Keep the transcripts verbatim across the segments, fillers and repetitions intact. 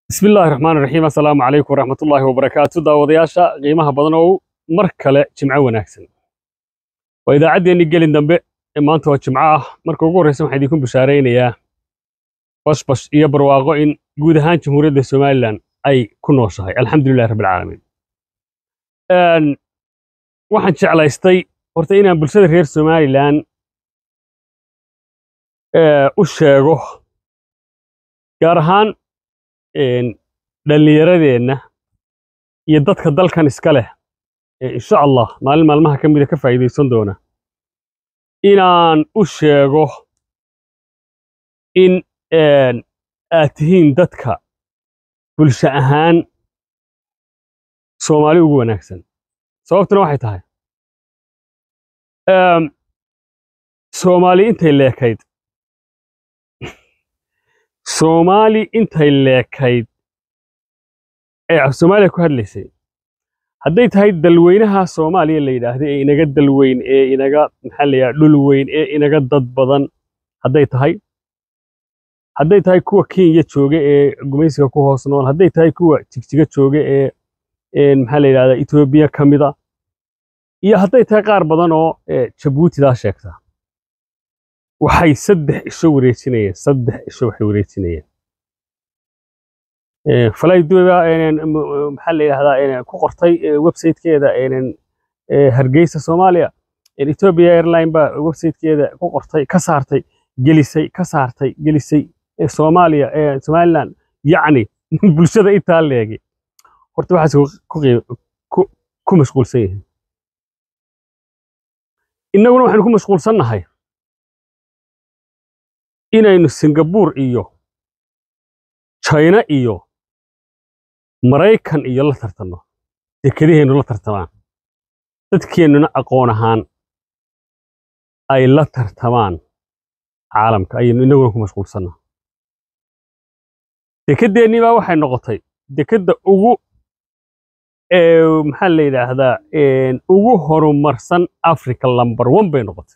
بسم الله الرحمن الرحيم السلام عليكم ورحمة الله وبركاته داودياشا قيمها بدنو مركلة جمعة وناكسن وإذا عدي أني قلن دنبئ إما أنتوا جمعة مركو قول رسم حد يكون بشارين يا بش بش يبرواغو إن جودهان جمهورية السوماليلان أي كنو صحيح الحمد لله رب العالمين أن واحد شعلا يستي ورتينا بالسد غير السوماليلان أه وشاقو قارهان إن دليردينا iyo dadka dalkan iska leh insha Allah maalin maalmaha kamid ka faa'iideysan doona inaan u sheego in aad tihiin dadka bulsho ahaan Soomaali ugu wanaagsan sababtuna waxay tahay um Soomaali intay leekayd Soomaali intay leekayd ee Soomaaliya ku hadlaysay hadday tahay dalweynaha Soomaaliya la yiraahdo ee inaga dalweyn ee inaga maxalliya dhul weyn ee inaga dad badan hadday tahay hadday tahay kuwa Kenya jooga ee gumaysiga ku hoos nool hadday tahay kuwa jigjiga jooga ee ee maxaa la yiraahdaa Ethiopia kamida iyo hadday tahay qaar badan oo Djibouti da sheegta waxay saddex isho wareejinayeen saddex isho waxay wareejinayeen ee falay duuba ee maxaa la yiraahdaa ee ku qortay website-keeda ee Hargeysa Soomaaliya ee Ethiopia Airline ba website-keeda ku qortay ka saartay gelisay ka saartay gelisay ee Soomaaliya ee Somaliland yaani bulshada inta leegi horta waxa ku ku mashquulsan yahay innaguna waxaan ku mashquulsanahay inaynu Singapore iyo China iyo Mareykan iyo la tartano dekadiheenu la tartamaan dadkeenuna aqoon ahaan ay la tartamaan caalamka aynu inaguna ku mashquulsana dekedeeni baa waxay noqotay dekada ugu ee maxaa la yiraahdaa ee ugu horumarsan Africa number one bay noqotay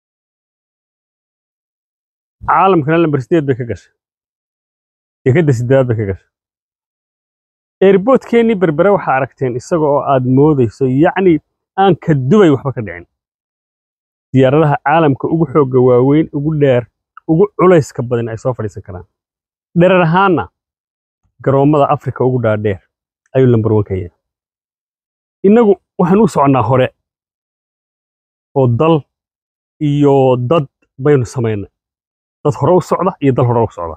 caalamkana number sideed bay ka gashay dekada sideed bay ka gashay airport keeni berbera waxa aragteen isaga oo aad moodayso yaani aan ka dubay waxba ka dhicin diyaaradaha caalamka ugu xoog waaweyn ugu dheer ugu culayska badan ay soo fadhiisan karaan dherer ahaana garoomada Afrika ugu dhaadheer ayuu number one ka yahay inagu waxaan u soconaa hore oo dal iyo dad baynu sameynaa dad hore u socda iyo dal hore u socda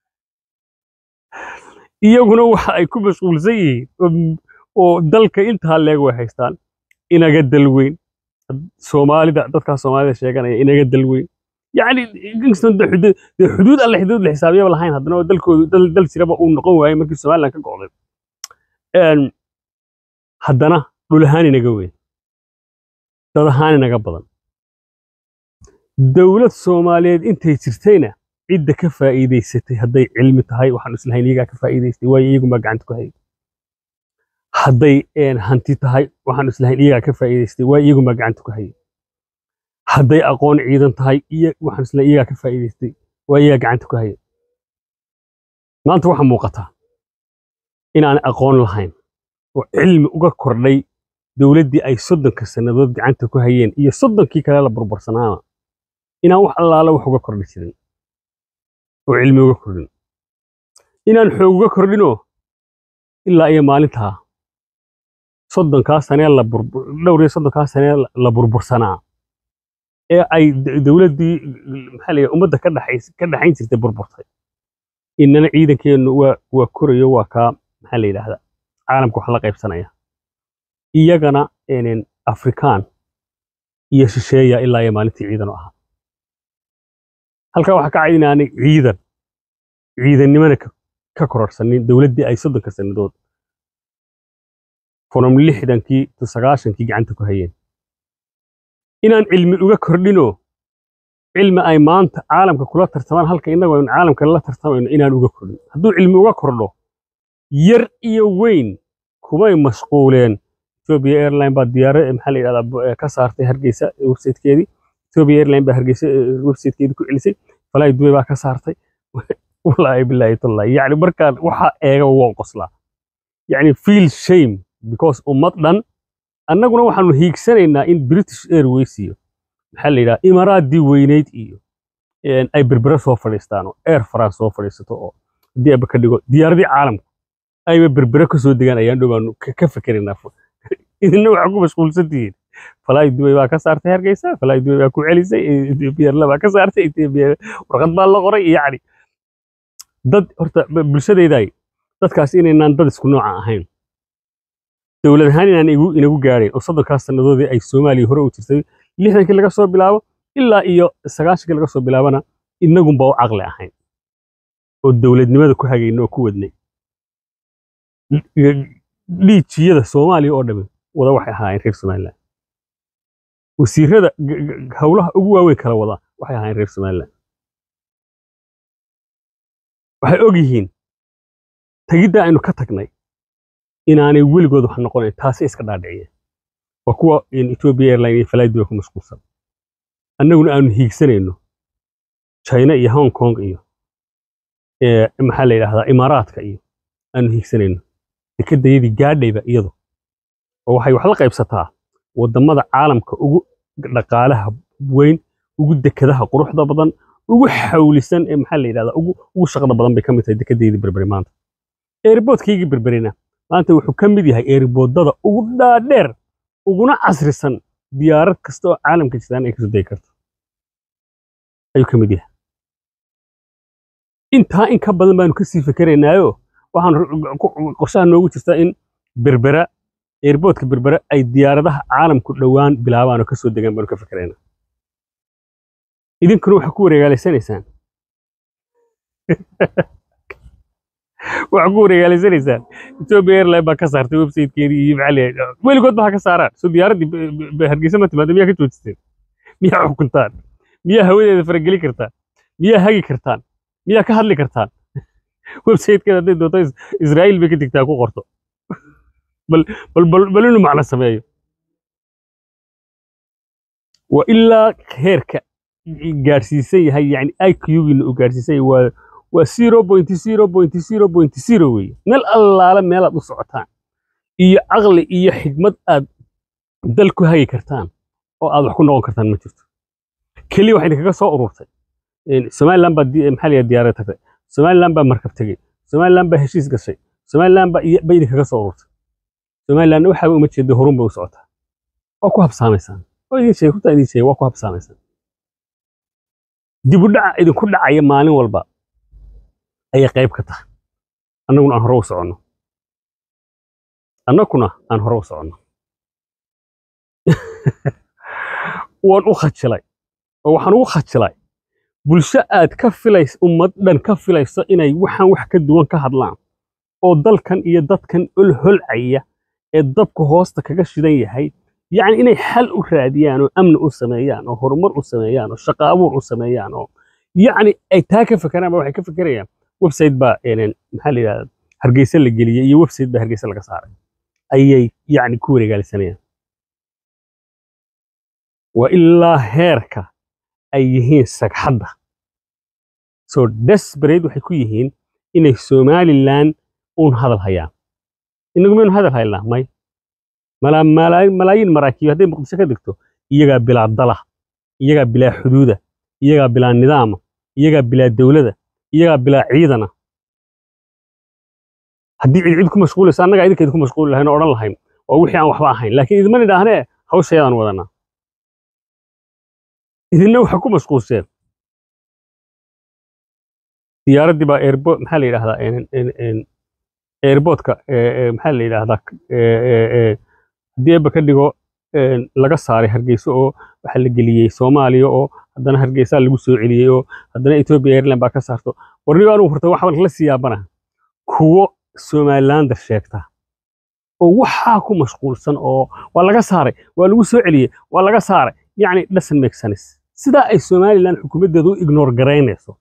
iyaguna waxa ay ku mashquulsan yihiin oo dalka inta leeg way haystaan inaga dalweyn Soomaalida dadka Soomaalida sheeganaya inaga dalweyn yaani kingston xuduud xuduud alla xuduud la xisaabiyo lahayn hadana dalkoodu dal dal siraba uu noqon waayay markii Soomaaliland ka go'day een hadana dhul ahaan inaga weyn dad ahaan inaga badan dawlad Soomaaliyeed intay jirtayna cidda ka faa'iideysatay hadday cilmi tahay waxaan islahayn iyaga ka faa'iideystay way iyagu ma gacanta ku hayay hadday een hanti tahay waxaan islahayn iyaga ka faa'iideystay way iyagu ma gacanta ku hayay hadday aqoon ciidan tahay iyo waxaan islahayn iyaga ka faa'iideystay way iyaga gacanta ku hayay maanta waxa muuqata inaan aqoon lahayn oo cilmi uga kordhay dawladdii ay soddonka sanadood gacanta ku hayeen iyo soddonkii kale la burbursanaana inaan wax allaala wax uga kordhi jirin oo cilmi uga kordhin inaan xoog uga kordhino ilaa iyo maalinta soddonka sano la burbur dhowr iyo soddonka sano la burbursanaa ee ay dawladdii maxaa la yiraahdaa ummadda ka dhaxaysay ka dhaxayn jirtay burburtay inana ciidankeenu waa waa korayo waa ka maxaa la yiraahdaa caalamku wax la qaybsanaya iyagana een Afrikaan iyo shisheeya ilaa iyo maalintii ciidan u ahaa halka waxa ka caydinaanay ciidan ciidannimada ka kororsanin dawladdii ay soddonka sanadood from lixdankii to sagaashankii gacanta ku hayeen inaan cilmi uga kordhino cilmi ay maanta caalamka kula tartamaan halka inagu aynu caalamka la tartamayno inaan uga kordhin hadduu cilmi uga kordho yar iyo weyn kumay mashquuleen Ethiopia Airline ba diyaarad maxaa la yiraahdaa ka saartay Hargeysa website-keedii Ethiopia Airline ba Hargeysa website-keedii ku celisay falay duubay ba ka saartay والله بالله والله يعني مركان وحا ايغا وان قصلا يعني feel shame because ummaddan annaguna waxaanu hiigsanaynaa in British Airways iyo maxaa la yiraahdaa imaaraadii weyneyd iyo een ay berbera soo fadhiistaan oo Air France soo fadhiisato oo hadii ay ka dhigo diyaaradii caalamka ay berbera ka soo degaan ayaan dhawaanu ka fikirnaa idina waxa ku mashquulsantiin falaay Dubai baa ka saartay Hargeysa falaay Dubai baa ku celisay Ethiopia laba ka saartay Ethiopia warqad baa la qoray yani dad horta bulshadayday dadkaas inaan dad isku nooc ahayn dawlad ahaan inaan igu inagu gaareen oo soddonkaas sanadoodii ay Soomaaliya hore u jirtay lixdankii laga soo bilaabo ilaa iyo sagaashankii laga soo bilaabana inagu baa u aqli ahayn oo dawladnimada ku hagayno ku wadnay liijiyada Soomaaliya oo dhamaan wada waxay ahaayeen reer Soomaaliland wasiirada hawlaha ugu waaweyn kala wada waxay ahaayeen reer Soomaaliland waxay og yihiin tagida aynu ka tagnay inaanay weligood wax noqonayn taasi iska dhaadhiciyeen waa kuwa in Ethiopia Airlines iyo flight ku mashquulsan annaguna aanu hiigsanayno China iyo Hong Kong iyo ee maxaa la yiraahdaa Imaaraadka iyo aanu hiigsanayno tikadaydi gaadhayba iyado oo waxay wax la qaybsataa wadamada caalamka ugu dhaqaalaha weyn ugu dekadaha quruxda badan ugu xawlisan ee maxaa la yiraahdaa ugu ugu shaqada badan bay kamid tahay dekadaydi berberi maanta airportkayga berberina maanta wuxuu kamid yahay airportada ugu dhaadheer uguna casrisan diyaarad kasta oo caalamka jirtaan ay ka soo deegi karto ayuu kamid yahay inta in ka badan baanu ka sii fikiraynaayo waxaan qorshaha noogu jirtaa in berbera airportka berbera ay diyaaradaha caalamku dhawaan bilaabaan oo ka soo degaan baanu ka fikiraynaa idinkuna waxa ku wareegaleysanaysaan waxa ku wareegaleysanaysaan Ethiopia Airlines baa ka saartay website-keedii iyo macallin weligood baa ka saaraan soo diyaaradii Hargeysa ma timaado miyaa ka joojisteen miyaa xukuntaan miyaa hawadeeda farageli kartaan miyaa hagi kartaan miyaa ka hadli kartaan website-keeda hadday doonto Israel bay ka digtaa ku qorto bal bal bal bal inuu macna sameeyo wa ilaa heerka gaarsiisay yahay yani I Q-giina u gaarsiisay waa waa zero point zero point zero point zero way meel allaala meel aad u socotaan iyo aqli iyo xigmad aad dal ku hagi kartaan oo aad wax ku noqon kartaan ma jirto kaliya waxa idinkaga soo ururtay in Somaliland baa maxalliga diyaarad tagtay Somaliland baa markab tagay Somaliland baa heshiis gashay Somaliland baa bay idinkaga soo ururtay Somaliland waxa uu ma jeedo horun bay u socotaa oo ku habsaamaysan oo idin sheegay ku idin sheegay waa ku habsaamaysan dib u dhac idinku dhacaya maalin walba ay qayb ka tahay annaguna aan hore u socono annaguna aan hore u socono waan u khajilay oo waxaan ugu khajilay bulsho aad ka filays ummad dhan ka filayso inay waxaan wax ka duwan ka hadlaan oo dalkan iyo dadkan ul holcaya ee dabka hoosta kaga shidan yahay يعني إني حل أفراديان وأمن أسميان وهرمر أسميان وشقاور أسميان يعني أي تاكل فكرنا ما وحكي فكريا ويب سايت با يعني محل هرجيس اللي جليه ويب سايت بهرجيس اللي قصار أي يعني كوري قال سنين وإلا هيركا أيهين سك حدا so desperate وحكويهين إن الصومالي لان أون هذا الحياة إنكم من هذا الحياة لا ماي ملا ملايين ملايين مراكب هذه مقدسة كدكتو يجا بلا ضلع يجا بلا حدود يجا بلا نظام يجا بلا دولة يجا بلا عيدنا هدي عيدكم مشغول سأنا قاعد عيدكم مشغول هنا أوران لهين ووحي عن وحبا هين لكن إذا ما نداه هنا هو شيئا وضنا إذا إنه حكومة مشغول سير ديارة دي با إيربورت محل إلى هذا إن إن إن إيربورت كا محل إلى هذاك دي بكديو laga saaray Hargeysa oo waxa la geliyay Soomaaliya oo hadana Hargeysa lagu soo celiyay hadana Ethiopia Airlines ba ka saarto warniyo aanu furtay waxa la siyaabana kuwo Somaliland sheegta oo waxa ku mashquulsan oo waa laga saaray waa lagu soo celiyay waa laga saaray yani doesn't make sense sida ay Somaliland xukuumadeedu ignore gareynayso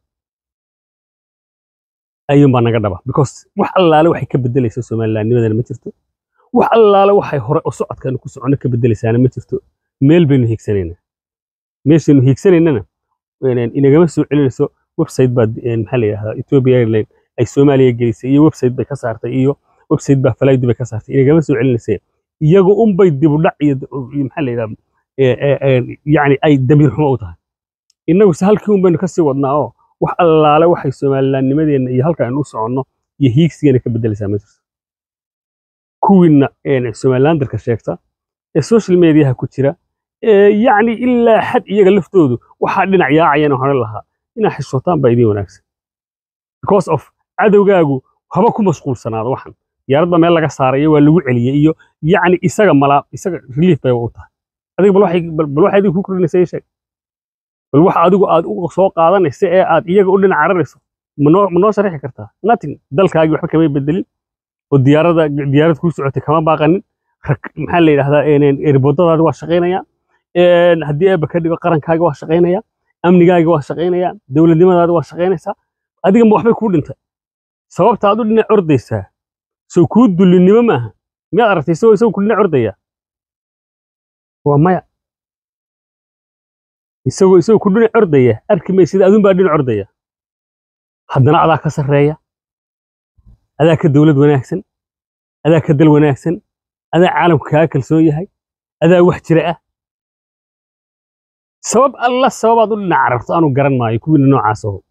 ayuun baa naga dhaba because wax allaale waxay ka bedelaysaa Somaliland nimadeena ma jirto wax allaale waxay hore u socodkan ku socono ka bedelaysaana ma jirto meel baynu hiigsanayna meeshanu hiigsanayna inagama soo celinayso website bad maxaa la yiraahdaa Ethiopia Airlines ay Soomaaliya gelisay iyo website bay ka saartay iyo website baa flight bay ka saartay inagama soo celinaysa iyagu un bay dib u dhac iyo maxaa la yiraahdaa ee yani ay damir xumo u tahay inagu halkii un baynu ka sii wadnaa oo wax allaale waxay Soomaalilandnimadeena iyo halka aynu u soconno iyo hiigsigeena ka bedelaysaa ma jirto kuwina ee Somalilandarka sheegta ee social media ku jira يعني إلا حد يجعل لفتوده وحد نعيا عينه هذا لها إن حشوتان بعيدين وناكس because of عدو جاجو هبكم مشغول سنة واحد يا رب ما يلا قصارية ولا وعلية إيو يعني إسقى ملا إسقى ريليف بيوقتها هذيك بلوحي بلوحي هذيك كل الناس شيء بلوحي عدو عدو سوق هذا نساء عاد يجي يقول لنا عرس منو منو صريح كرتها nothing دلك هاجي وحنا كمان بدل والديارة ده ديارة كل سعوت كمان باقن محل هذا إن إربوطات هذا واشقينا يا إن هدي بكرة قرن كاجو واشقينا يا أمن جاي واشقينا يا دولة دي ما هذا واشقينا سا هذيك موحبة كود أنت سبب تعدو لنا عرض سا سو كود دول النما ما ما عرفت يسوي يسوي كلنا عرضية هو ما يسوي يسوي كلنا عرضية أركب يصير أذن بعدين عرضية حدنا على كسر ريا هذاك الدولة وناكسن هذاك الدول وناكسن هذا عالم كاكل سوي هاي هذا واحد رأى سبب الله سبب أقول نعرف أنا قرن ما يكون نوع عصه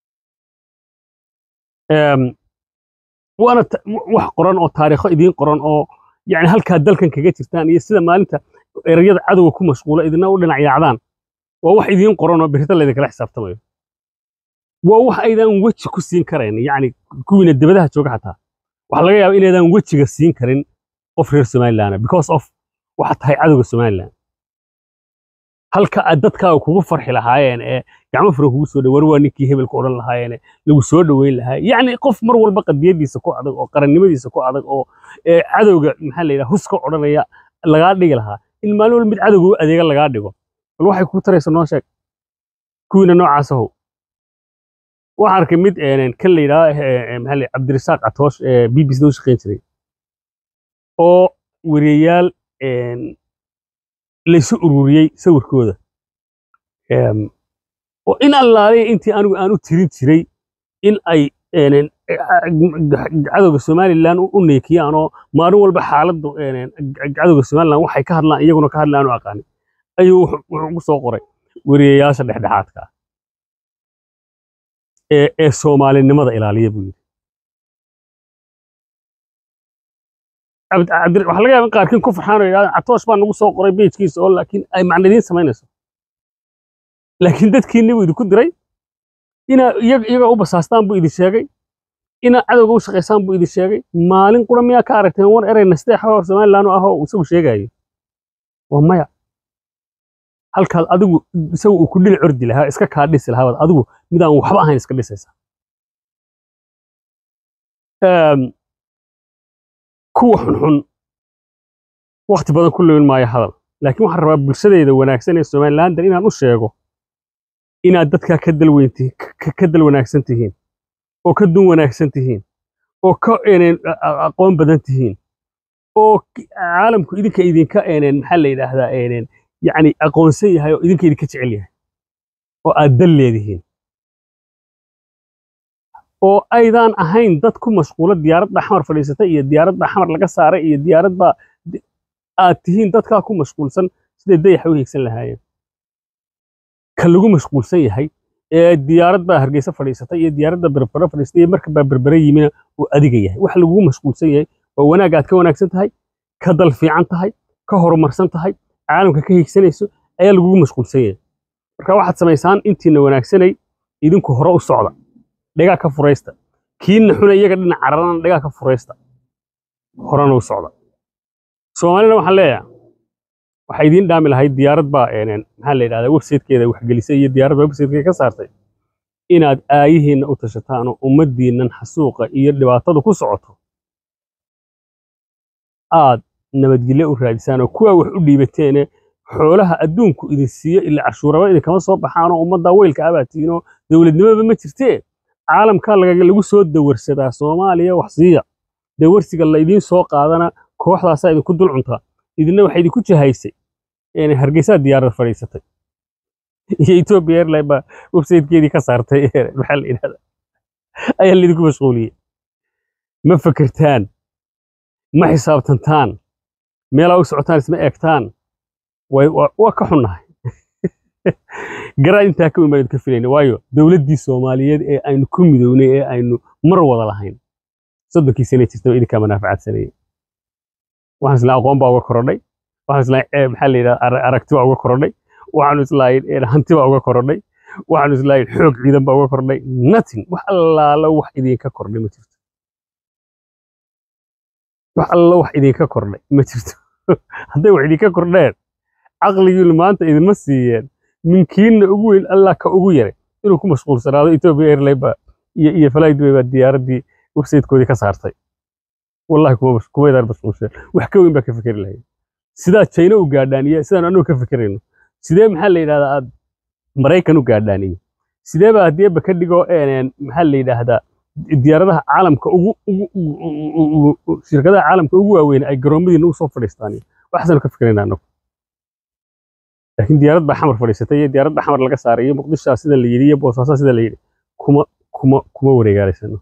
وأنا واحد قرآن أو تاريخ إدين قرآن أو يعني هل كهدل كان كجيت ثاني يصير ما أنت رياض عدو يكون مشغولة إذا نقول نعي عدان وواحد إدين قرآن بهذا اللي ذكر حساب تمام وواحد أيضا وجه كسين كرين يعني كون الدبلة توقع حتى وحلا جاي إلى أيضا وجه كسين كرين أوفر سوماليلاند because of واحد هاي عدو سوماليلاند هل كأدتك أو كوفر فرح لهاين إيه يعني فرق وسود وروانيكي هبل كورن لهاين إيه لو سود وين لهاي يعني قف مر والبقى بيدي سكو عدق أو قرن نمدي سكو عدق أو إيه عدو محل إذا هسكو عرنا يا لقاد لها المالول مد عدو أديك لقاد ديكو الواحد كوتر يسمونه شك كونا نوع عصه وحرك مد يعني كل إذا محل عبد الرزاق عطوش بي بي سدوش خنشري أو وريال ليس أروري سوور كودا وإن الله أنت أنا أنا تريد تري إن أي يعني عدو السومالي لان أنيكي أنا ما نقول بحالة يعني عدو السومالي لان وحي كهر لان يجون كهر لان وعقاني أيوه وسوقري ورياش اللي حد حاتك السومالي نمض إلى عليه بيجي عبد عبد وحلاقي من قاركين كفر حانو عطوش بان نقول سوق قريب بيت كيس أقول لكن أي معنيين سمينسو لكن ده كين نبي يدكون دري إنا يج يج أو بساستان بو إدي شاقي إنا عدو جو شقيسان بو إدي شاقي مالين قرام يا كارتين وان إري نستيح حوار سمان لانو أهو وسو شاقي ومايا هل كال أدو سو كل العرض لها إسكا كارديس لها أدو مدان وحبا هاين إسكا ديسيسا أم كو حن وقت بدن كل يوم ما يحضر لكن waxaan rabaa bulshadayda wanaagsan ee Soomaaliland inaan u sheego inaad dadka ka dalweyntii ka dal wanaagsan tihiin oo ka dun wanaagsan tihiin oo ka inay aqoon badan tihiin oo caalamku idinka idinka eeneen maxaa la yiraahdaa eeneen yani aqoonsan yahay oo idinka idinka jecel yahay oo aad dal leedihiin oo aydan ahayn dad ku mashquula diyaaradda xamar fadhiisatay iyo diyaaradda xamar laga saaray iyo diyaaradda aad tihiin dadka ku mashquulsan sidee dayax u heegsan lahaayeen ka lagu mashquulsan yahay ee diyaaradda hargeysa fadhiisatay iyo diyaaradda berbera fadhiisatay marka baa berbera yimina oo adiga yahay wax lagu mashquulsan yahay oo wanaag aad ka wanaagsan tahay ka dal fiican tahay ka horumarsan tahay caalamka ka heegsanayso ayaa lagu mashquulsan yahay marka waxaad samaysaan intiina wanaagsanay idinku hore u socda dhigaa ka fureysta kiina xuna iyaga dhinac cararan dhigaa ka fureysta horana u socda Soomaalina waxa leeyahay waxa idin dhaami lahayd diyaarad baa eeneen maxaa la yiraahdaa website-keeda wax gelisay iyo diyaarad website-keeda ka saartay inaad aayihiina u tashataan oo ummadiinan xasuuqa iyo dhibaatada ku socoto aad nabadgelyo u raadisaan oo kuwa wax u dhiibateen xoolaha adduunku idin siiyo ila cashuuraba idin kama soo baxaan oo ummadda weylka abaatiino dawladnimada ma jirtee caalamka lagu soo dawarsadaa Soomaaliya wax siiya dawarsiga la idin soo qaadana kooxdaas ay ku dul cunta idina waxay idin ku jahaysay in hargeysa diyaarad fadhiisatay iyo Ethiopia Airlines ba website-keedii ka saartay maxaa la yiraahdaa ayaa lidinku mashquuliyay ma fikirtaan ma xisaabtantaan meelaha u socotaan isma eegtaan way waa ka xunnahay garaa intaa ka imaad ka filayna waayo dawladdii Soomaaliyeed ee aynu ku midownay ee aynu mar wada lahayn soddonkii sano jirtay idinka manaafacaadsanay waxaan isla aqoon baa uga korodhay waxaan isla maxaa la yiraahdaa aragti baa uga korodhay waxaan isla hanti baa uga korodhay waxaan isla xoog ciidan baa uga korodhay nothing wax allaala wax idinka kordhay ma jirto wax alla wax idinka kordhay ma jirto hadday wax idinka kordheen aqligiinu maanta idinma siiyeen minkiinna ugu weyn allah ka ugu yaray inuu ku mashquulsanaado Ethiopia Airlines ba iyo iyo flight bay diyaaradii website-koodii ka saartay wallahi kuma kuma idar mashquulsan wax ka weyn baa ka fikir lahayd sida China u gaadhaan iyo sidaan anu ka fikirayno sidee maxaa la yiraahdaa aad Mareykan u gaadhaan iyo sidee ba hadii ba ka dhigo een maxaa la yiraahdaa diyaaradaha caalamka ugu ugu shirkadaha caalamka ugu waaweyn ay garoomadiina u soo fadhiistaan waxaan ka fikiraynaa annagu laakiin diyaarad baa xamar fadhiisatay iyo diyaarad xamar laga saaray iyo muqdisho sida la yiri iyo boosaaso sida la yiri kuma kuma kuma wareegaaleysano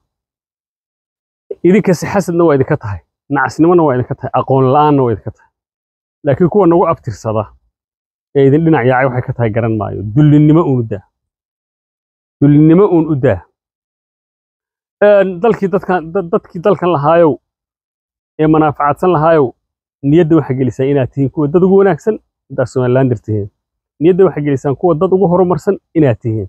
idinka si xasadna waa idinka tahay nacasnimona waa idinka tahay aqoon la'aanna waa idinka tahay laakiin kuwa nagu abtirsada ee idin dhinac yaacay waxay ka tahay garan maayo dullinnimo uun u daa dullinnimo uun u daa dalkii dadkan dadkii dalkan lahaayow ee manaafacaadsan lahaayow niyadda waxa gelisay inaad tihiin kuwa dad ugu wanaagsan intaas Somaliland dirtiin niyadda waxa gelisaan kuwa dad ugu horumarsan inaad tihiin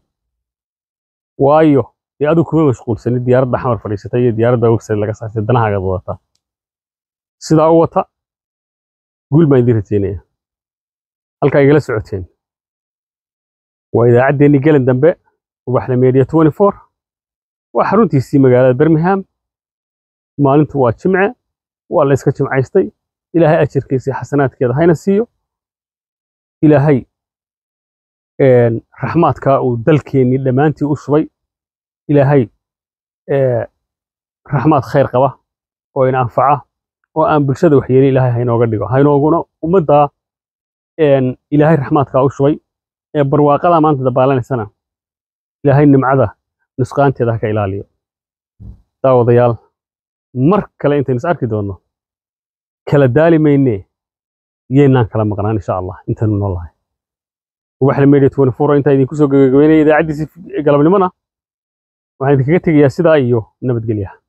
waayo ee adu kuma mashquulsan diyaaradda xamar fadhiisatay iyo diyaaradda website laga saartay danahaaga wadata sidaa u wata guul baan idin rajaynaya halka igala socoteen waa idaacaddeenii galan dambe ubaxna media twenty-four waa xaruntiisii magaalada Birmingham maalintu waa jimce waa la iska jimcaystay ilaahay ajirkiisa xasanaadkeeda hayna siiyo ilaahay een raxmaadka uu dalkeenii dhamaantii u shubay ilaahay ee raxmaad khayr qaba oo ina anfaca oo aan bulshada wax yeelin ilaahay haynooga dhigo haynooguna ummadda een ilaahay raxmaadka u shubay ee barwaaqada maanta dabaalanaysana ilaahay nimcada nusqaanteeda ka ilaaliyo daawadayaal mar kale intaan is arki doono kala daali maynee yeenaan kala maqnaan insha Allah intaan noolahay ubaxna media twenty-four inta idin ku soo gabagabeynay idaacadiisa galabnimona waxaan idinkaga tegayaa sidaa iyo nabadgelyo